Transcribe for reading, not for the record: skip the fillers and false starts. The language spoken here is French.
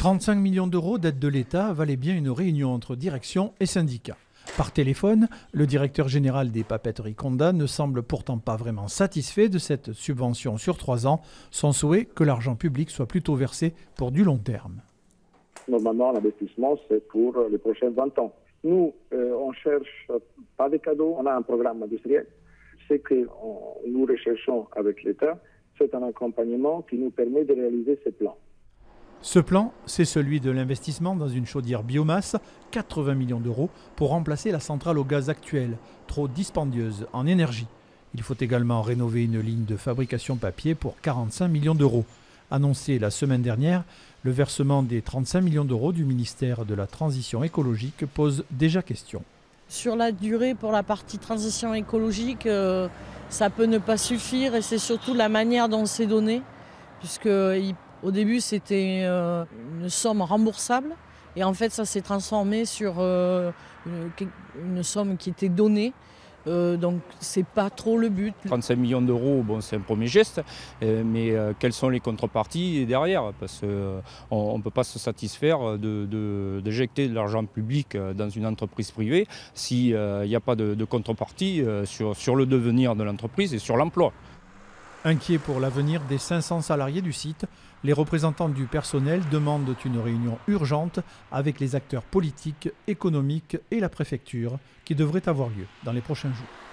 35 millions d'euros d'aide de l'État valaient bien une réunion entre direction et syndicats. Par téléphone, le directeur général des papeteries Condat ne semble pourtant pas vraiment satisfait de cette subvention sur 3 ans. Son souhait que l'argent public soit plutôt versé pour du long terme. Normalement, l'investissement, c'est pour les prochains 20 ans. Nous, on cherche pas des cadeaux, on a un programme industriel. Ce que nous recherchons avec l'État, c'est un accompagnement qui nous permet de réaliser ces plans. Ce plan, c'est celui de l'investissement dans une chaudière biomasse, 80 millions d'euros, pour remplacer la centrale au gaz actuelle, trop dispendieuse en énergie. Il faut également rénover une ligne de fabrication papier pour 45 millions d'euros. Annoncé la semaine dernière, le versement des 35 millions d'euros du ministère de la Transition écologique pose déjà question. Sur la durée, pour la partie transition écologique, ça peut ne pas suffire et c'est surtout la manière dont c'est donné, puisque au début, c'était une somme remboursable et en fait, ça s'est transformé sur une somme qui était donnée. Donc, c'est pas trop le but. 35 millions d'euros, bon, c'est un premier geste, mais quelles sont les contreparties derrière? Parce qu'on ne peut pas se satisfaire d'éjecter de l'argent public dans une entreprise privée s'il n'y a pas de contrepartie sur le devenir de l'entreprise et sur l'emploi. Inquiets pour l'avenir des 500 salariés du site, les représentants du personnel demandent une réunion urgente avec les acteurs politiques, économiques et la préfecture qui devrait avoir lieu dans les prochains jours.